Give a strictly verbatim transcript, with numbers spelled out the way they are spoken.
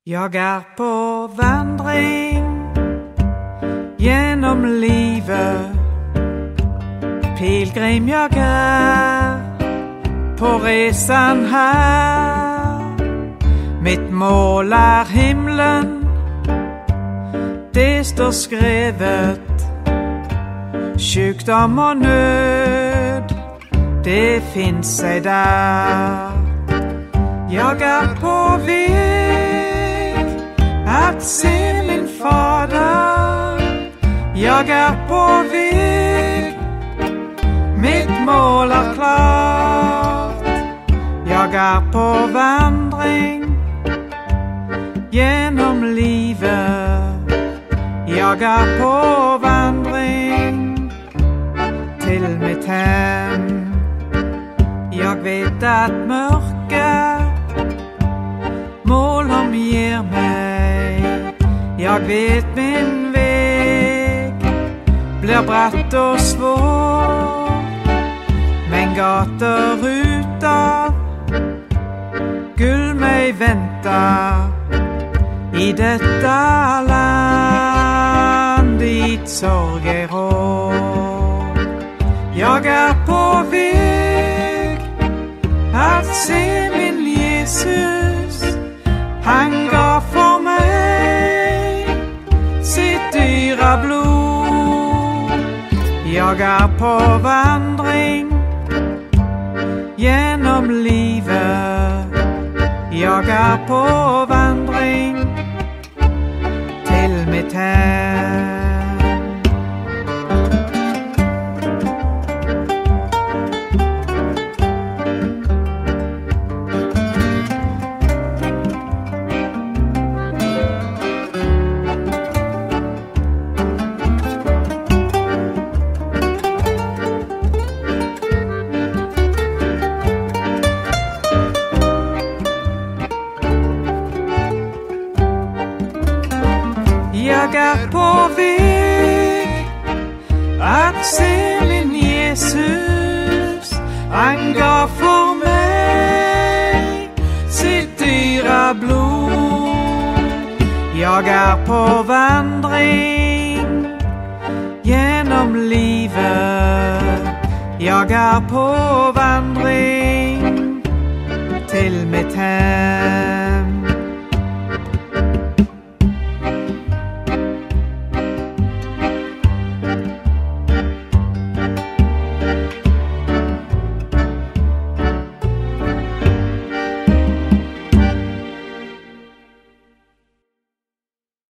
Jeg er på vandring gjennom livet, pilgrim jeg er på resan her. Mitt mål er himmelen, det står skrevet. Sykdom og nød, det finnes seg der. Jeg er på vei at se min fader. Jeg er på vei, mitt mål er klart. Jeg er på vandring gjennom livet. Jeg er på vandring til mitt hem. Jeg vet at mørket mål omgir meg. Jeg vet min vei blir bratt og svår, men gater ut av gull meg venter i dette land dit sorg er rår. Jeg er på vei at se min Jesus. Han ga for meg sitt dyre blod. Jeg er på vandring gjennom livet. Jeg er på vandring til mitt hem. Jeg er på vei at se min Jesus. Han ga for meg sitt dyre blod. Jeg er på vandring gjennom livet. Jeg er på vandring til mitt hem.